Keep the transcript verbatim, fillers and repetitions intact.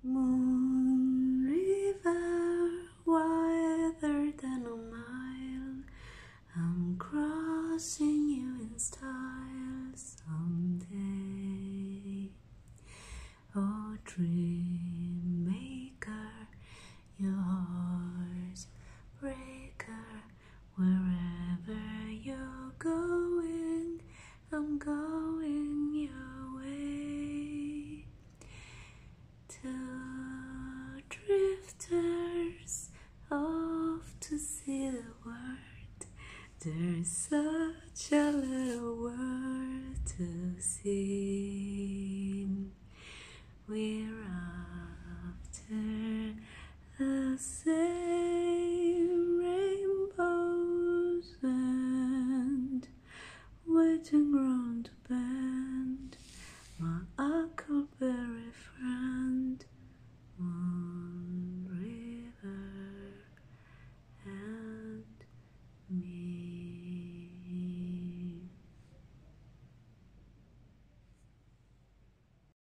Moon river, wider than a mile, I'm crossing you in style someday. Oh, dream maker, your heart's breaker, wherever you're going, I'm going your way. Two drifters off to see the world, there's such a little world to see.